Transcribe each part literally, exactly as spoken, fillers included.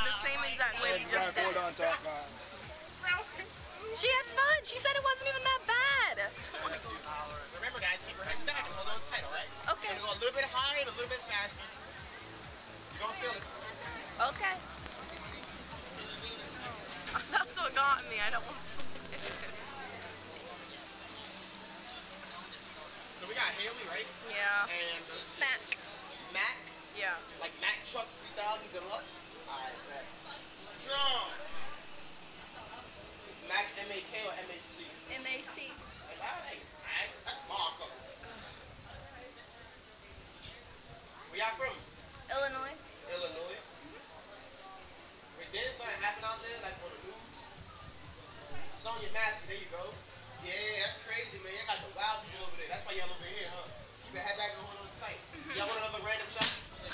the same exact way we just did. She had fun. She said it wasn't even that bad. Remember, guys, keep your heads back and hold on tight, all right? Okay. We're going to go a little bit higher and a little bit faster. You're going to feel it. Okay. That's what got me. I don't want to forget. So we got Haley, right? Yeah. And Mac. Mac? Yeah. Like Mac Truck three thousand Deluxe? Alright, bet. Strong! Is Mac M A K or M A C? M A C. Hey, that's Marco. Where y'all from? Illinois. Illinois. Wait, didn't something happen out there, like on the news? Sonya Massey, there you go. Yeah, that's crazy, man. Y'all got the wild people over there. That's why y'all over here, huh? Keep your head back and hold on tight. Y'all want another random shot?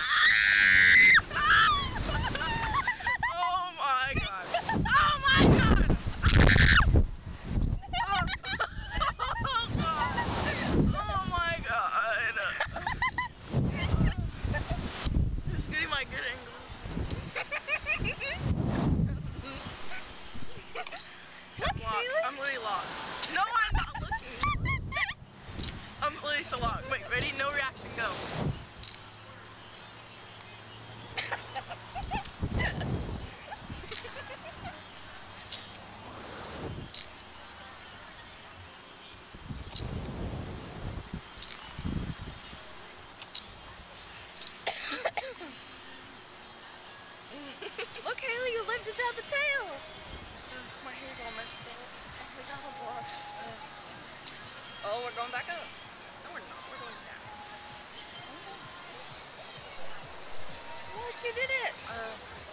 Oh my god. Oh my god. Oh my god. Just getting my good angles. Locked. I'm really locked. No, I'm not looking. I'm literally so locked. Wait, ready? No reaction, go. Look, Haley, you lived to tell the tale. My hair's all messed up. We got a brush. Oh, we're going back up. No, we're not. We're going down. Look, you did it. Uh,